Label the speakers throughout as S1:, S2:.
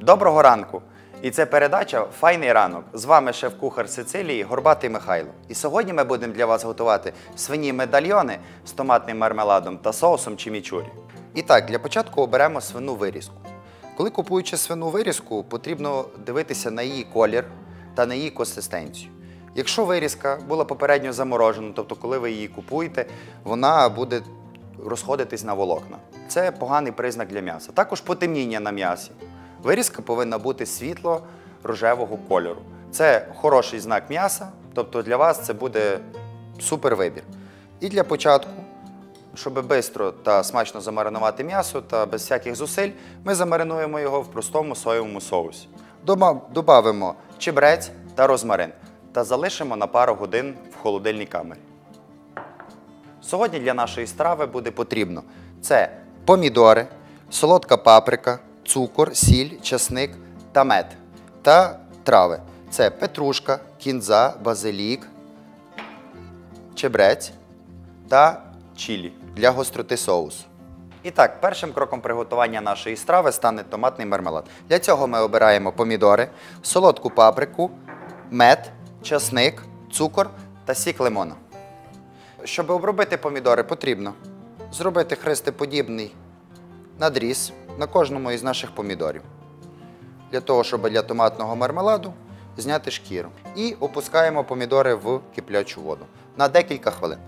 S1: Доброго ранку! І це передача «Файний ранок». З вами шеф-кухар Сицилії Горбатий Михайло. І сьогодні ми будемо для вас готувати свині медальйони з томатним мармеладом та соусом чимічурі. І так, для початку оберемо свину вирізку. Коли купуючи свину вирізку, потрібно дивитися на її колір та на її консистенцію. Якщо вирізка була попередньо заморожена, тобто коли ви її купуєте, вона буде розходитись на волокна. Це поганий признак для м'яса. Також потемніння на м'ясі. Вирізка повинна бути світло-рожевого кольору. Це хороший знак м'яса, тобто для вас це буде супер вибір. І для початку, щоб швидко та смачно замаринувати м'ясо та без всяких зусиль, ми замаринуємо його в простому соєвому соусі. Добавимо чебрець та розмарин та залишимо на пару годин в холодильній камері. Сьогодні для нашої страви буде потрібно це помідори, солодка паприка, цукор, сіль, часник та мед та трави. Це петрушка, кінза, базилік, чебрець та чилі для гостроти соусу. І так, першим кроком приготування нашої страви стане томатний мармелад. Для цього ми обираємо помідори, солодку паприку, мед, часник, цукор та сік лимона. Щоб обробити помідори, потрібно зробити хрестоподібний надріз на кожному із наших помідорів. Для того, щоб для томатного мармеладу зняти шкіру. І опускаємо помідори в киплячу воду на декілька хвилин.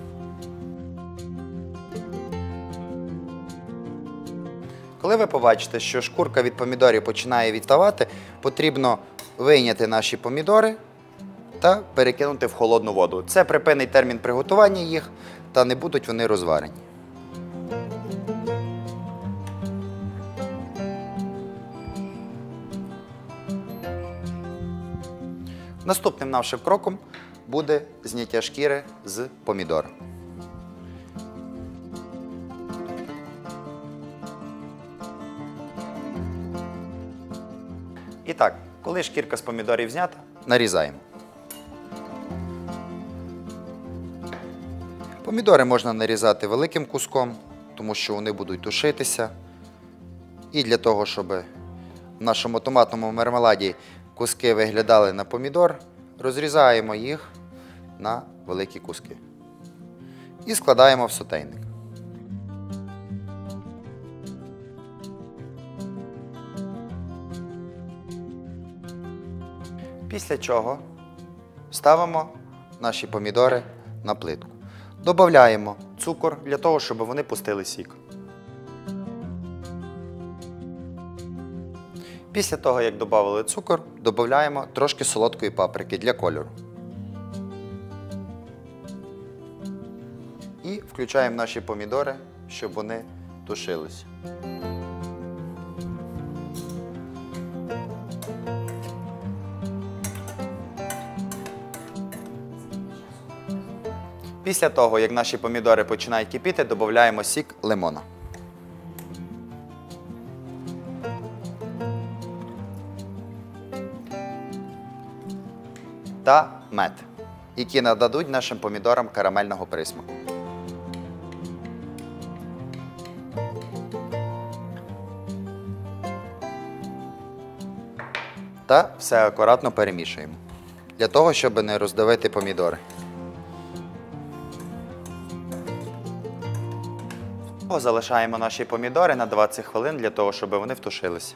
S1: Коли ви побачите, що шкурка від помідорів починає відставати, потрібно вийняти наші помідори та перекинути в холодну воду. Це припинить термін приготування їх та не будуть вони розварені. Наступним нашим кроком буде зняття шкіри з помідора. І так, коли шкірка з помідорів знята, нарізаємо. Помідори можна нарізати великим куском, тому що вони будуть тушитися. І для того, щоб в нашому томатному мармеладі куски виглядали на помідор, розрізаємо їх на великі куски. І складаємо в сотейник. Після чого ставимо наші помідори на плитку. Додаємо цукор для того, щоб вони пустили сік. Після того, як додали цукор, додаємо трошки солодкої паприки для кольору. І включаємо наші помідори, щоб вони тушилися. Після того, як наші помідори починають кипіти, додаємо сік лимона. Та мед, які нададуть нашим помідорам карамельного присмаку. Та все акуратно перемішуємо, для того, щоб не роздавити помідори. Залишаємо наші помідори на 20 хвилин для того, щоб вони втушилися.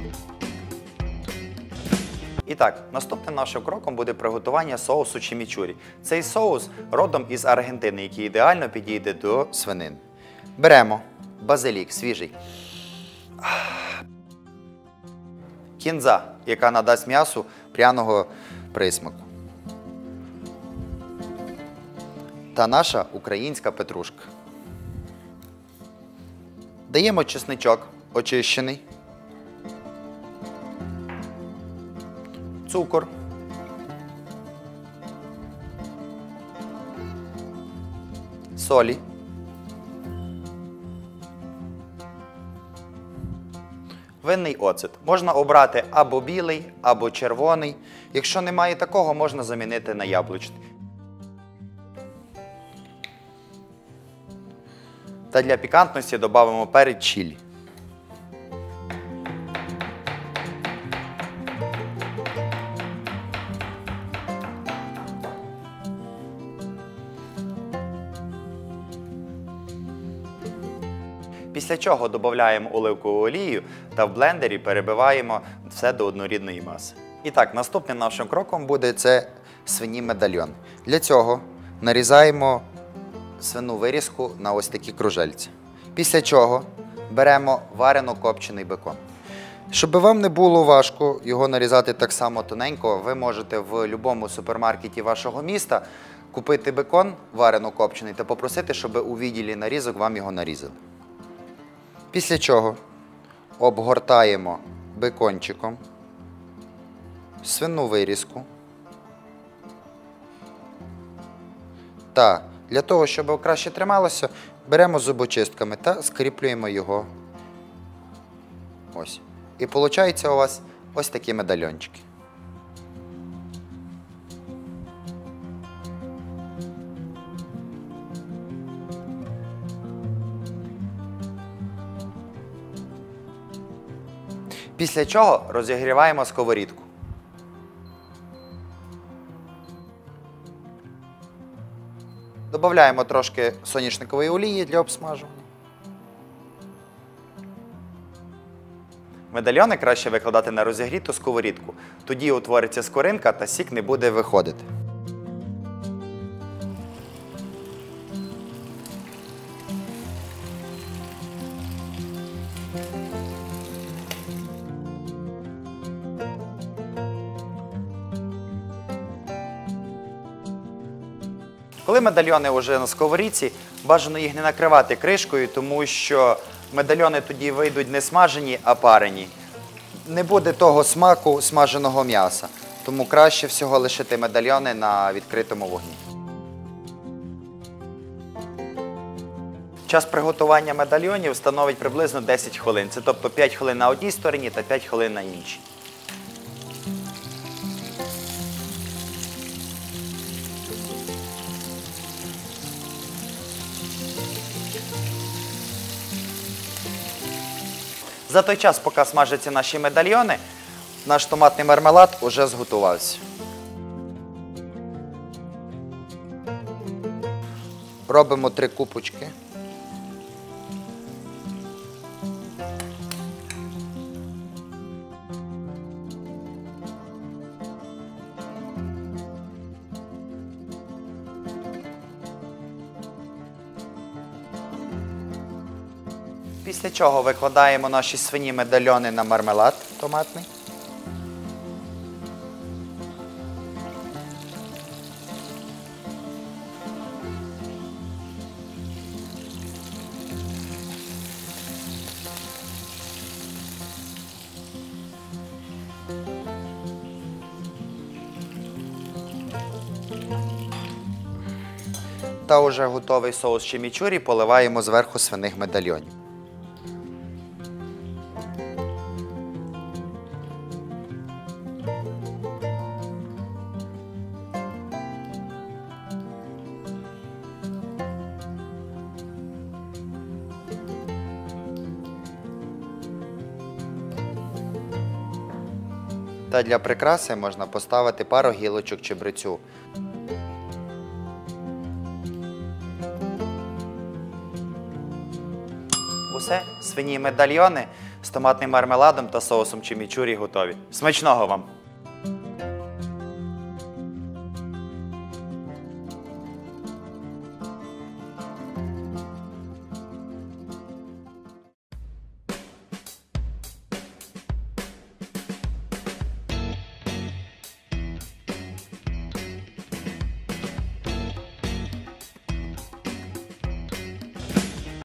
S1: І так, наступним нашим кроком буде приготування соусу чимічурі. Цей соус родом із Аргентини, який ідеально підійде до свинини. Беремо базилік свіжий, кінза, яка надасть м'ясу пряного присмаку, та наша українська петрушка. Даємо чесничок очищений, цукор, солі, винний оцет. Можна обрати або білий, або червоний. Якщо немає такого, можна замінити на яблучний. Та для пікантності додамо перець чилі. Після чого додаємо оливкову олію та в блендері перебиваємо все до однорідної маси. І так, наступним нашим кроком буде це свині медальйон. Для цього нарізаємо свину вирізку на ось такі кружельці. Після чого беремо варено-копчений бекон. Щоб вам не було важко його нарізати так само тоненько, ви можете в будь-якому супермаркеті вашого міста купити бекон варено-копчений та попросити, щоб у відділі нарізок вам його нарізали. Після чого обгортаємо бекончиком свину вирізку та для того, щоб краще трималося, беремо зубочистками та скріплюємо його ось. І виходить у вас ось такі медальйончики. Після чого розігріваємо сковорідку. Додаємо трошки соняшникової олії для обсмажування. Медальйони краще викладати на розігріту сковорідку. Тоді утвориться скоринка та сік не буде виходити. Коли медальйони вже на сковорідці, бажано їх не накривати кришкою, тому що медальйони тоді вийдуть не смажені, а парені. Не буде того смаку смаженого м'яса, тому краще всього лишити медальйони на відкритому вогні. Час приготування медальйонів становить приблизно 10 хвилин. Це тобто 5 хвилин на одній стороні та 5 хвилин на іншій. За той час, поки смажаться наші медальйони, наш томатний мармелад уже зготувався. Робимо 3 купочки. Після чого викладаємо наші свині медальйони на мармелад томатний. Та уже готовий соус чимічурі поливаємо зверху свиних медальйонів. Та для прикраси можна поставити пару гілочок чебрецю. Усе, свині медальйони з томатним мармеладом та соусом чимічурі готові. Смачного вам!